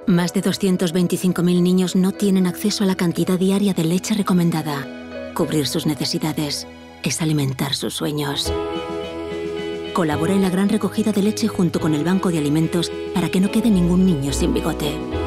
Más de 225.000 niños no tienen acceso a la cantidad diaria de leche recomendada. Cubrir sus necesidades es alimentar sus sueños. Colabora en la gran recogida de leche junto con el Banco de Alimentos para que no quede ningún niño sin bigote.